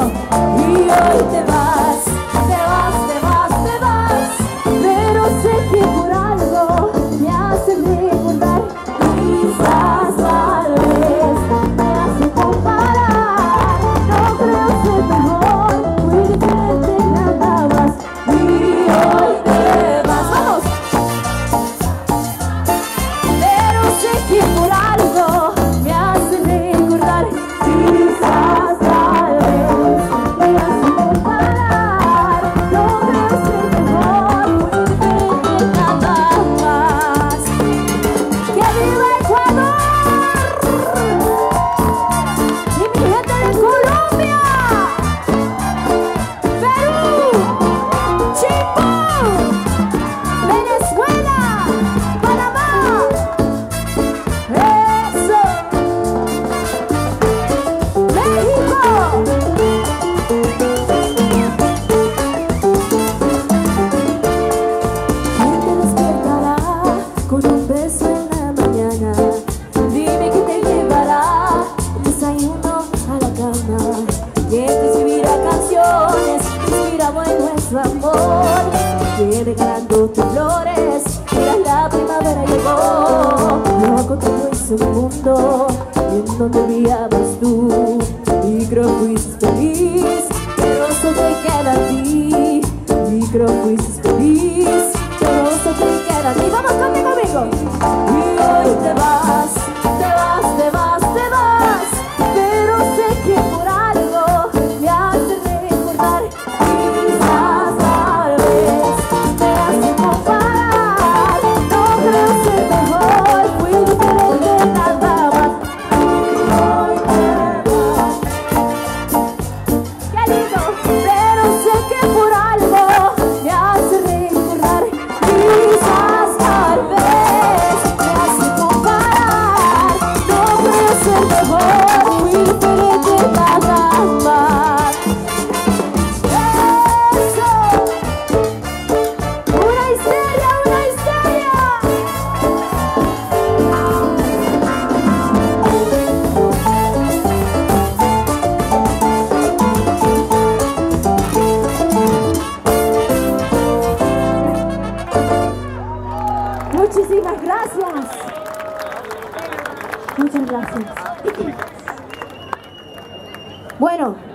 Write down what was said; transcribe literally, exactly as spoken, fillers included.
y hoy te vas, te vas, te vas, te vas. Pero sé que por algo me hace recordar, quizás tal vez me hace comparar. No creo ser mejor, muy diferente nada más. Y hoy te vas, vamos. Pero sé que por algo me hace recordar, quizás tal vez me hace comparar. No creo ser mejor, muy diferente nada más. ¡Que viva Ecuador! Y mi gente de Colombia, Perú, Chipú, Venezuela, Panamá. ¡Eso! ¡México! ¿Quién te despertará con un beso en la mañana? Dime que te llevará un desayuno a la cama. ¿Quién te escribirá canciones inspirado en nuestro amor? ¿Quién regalándote flores mientras la primavera llegó? Yo contigo hice un mundo en donde brillabas tú, y creo fuiste feliz, pero solo te queda a ti. Y creo fuiste feliz, pero solo te queda a ti. Vamos conmigo, amigo. Y hoy te vas, te vas, te vas, te vas. Pero sé que por algo me hace recordar, quizás tal vez me hace comparar. No creo ser mejor, muy diferente nada más. Y hoy te vas. ¡Qué lindo! Pero sé que por algo me hace recordar, quizás tal vez me hace comparar. No creo ser mejor, muy diferente nada más. ¡Eso! ¡Una histeria, una histeria! Muchísimas gracias. Muchas gracias. Bueno.